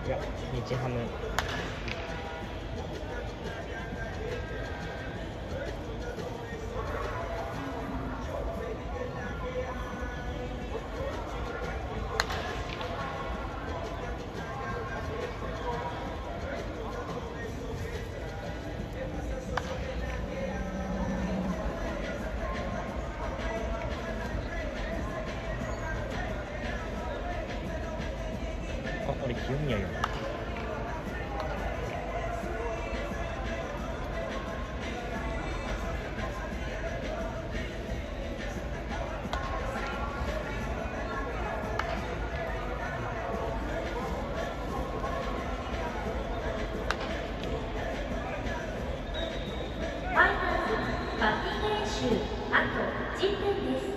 いや、日ハム。あ、俺清宮よ。 バッティング練習あと10分です。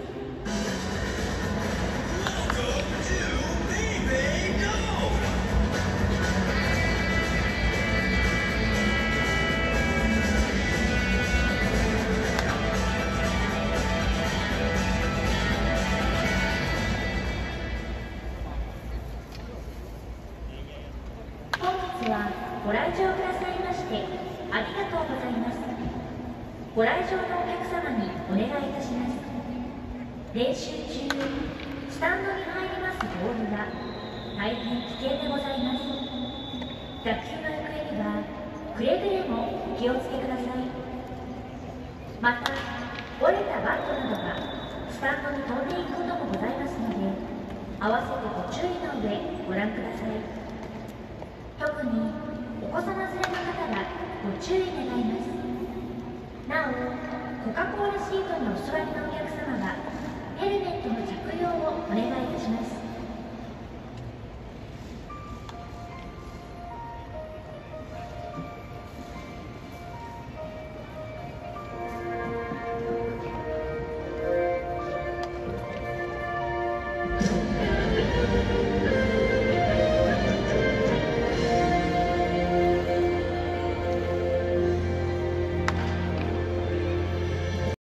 本日はご来場くださいましてありがとうございます。ご来場のお客様にお願いいたします。練習中、スタンドに入りますボールが大変危険でございます。打球の行方にはくれぐれもお気をつけください。また、折れたバットなどがスタンドに飛んでいくこともございますので、合わせてご注意の上ご覧ください。特にお子様連れの方はご注意願います。なお、コカ・コーラシートにお座りのお客様はヘルメットの着用をお願いいたします。